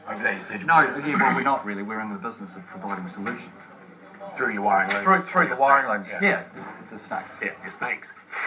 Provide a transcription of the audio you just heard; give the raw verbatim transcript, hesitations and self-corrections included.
Over there you said... No, yeah, well, we're not really. We're in the business of providing solutions. Through your wiring looms. Through, through the wiring looms, yeah. yeah, the, the snakes. Yeah, your snakes.